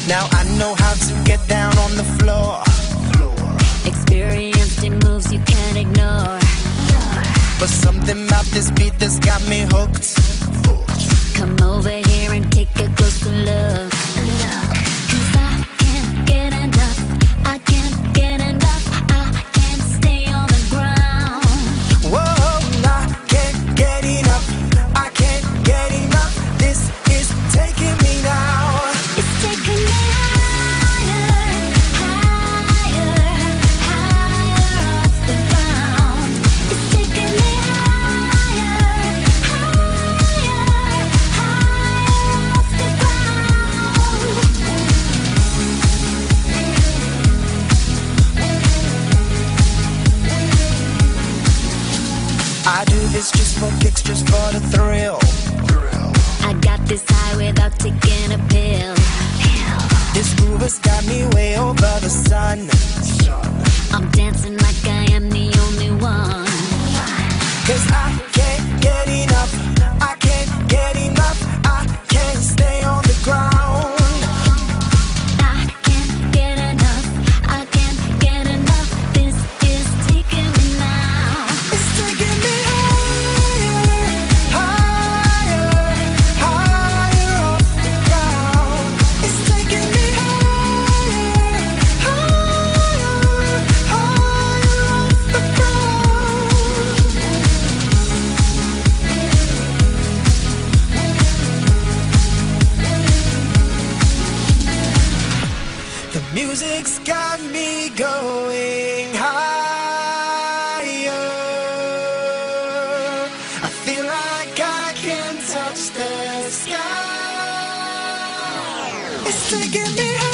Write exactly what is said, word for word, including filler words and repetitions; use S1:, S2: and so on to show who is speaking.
S1: Now I know how to get down on the floor.
S2: Experienced in moves you can't ignore.
S1: But something about this beat that's got me hooked.
S2: Come over here and take a closer look. Cause I can't get enough. I can't get enough. I can't stay on the ground.
S1: Whoa, I can't get enough. I can't get enough. This is taking me now.
S2: It's taking me higher, higher, higher off the ground. It's taking me higher, higher, higher off the ground.
S1: I do this just for kicks, just for the thrill.
S2: I got this high without taking a pill.
S1: This groove has got me way over the sun.
S2: I'm dancing like I am the only one.
S1: Cause I can't get enough. I can't get enough. I can't stay on the ground.
S2: I can't get enough. I can't get enough. This is taking me now.
S1: It's taking me higher, higher, higher off the ground. It's taking me higher, higher, higher off the ground. The music's got me going higher. I feel like I can touch the sky. It's taking me higher.